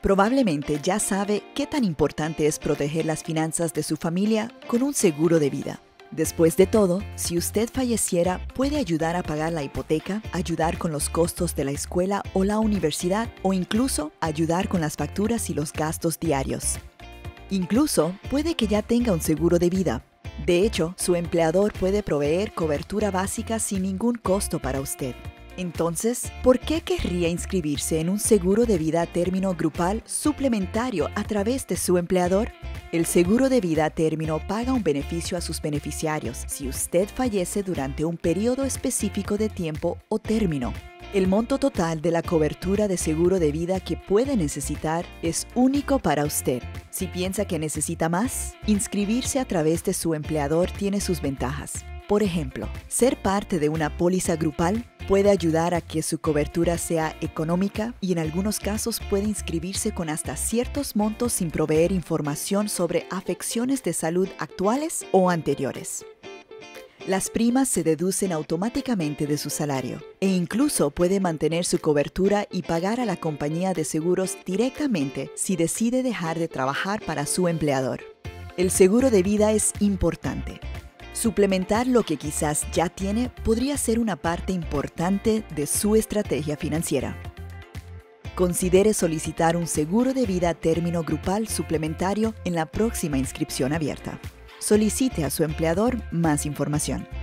Probablemente ya sabe qué tan importante es proteger las finanzas de su familia con un seguro de vida. Después de todo, si usted falleciera, puede ayudar a pagar la hipoteca, ayudar con los costos de la escuela o la universidad, o incluso ayudar con las facturas y los gastos diarios. Incluso puede que ya tenga un seguro de vida. De hecho, su empleador puede proveer cobertura básica sin ningún costo para usted. Entonces, ¿por qué querría inscribirse en un seguro de vida a término grupal suplementario a través de su empleador? El seguro de vida a término paga un beneficio a sus beneficiarios si usted fallece durante un periodo específico de tiempo o término. El monto total de la cobertura de seguro de vida que puede necesitar es único para usted. Si piensa que necesita más, inscribirse a través de su empleador tiene sus ventajas. Por ejemplo, ser parte de una póliza grupal puede ayudar a que su cobertura sea económica y en algunos casos puede inscribirse con hasta ciertos montos sin proveer información sobre afecciones de salud actuales o anteriores. Las primas se deducen automáticamente de su salario e incluso puede mantener su cobertura y pagar a la compañía de seguros directamente si decide dejar de trabajar para su empleador. El seguro de vida es importante. Suplementar lo que quizás ya tiene podría ser una parte importante de su estrategia financiera. Considere solicitar un seguro de vida a término grupal suplementario en la próxima inscripción abierta. Solicite a su empleador más información.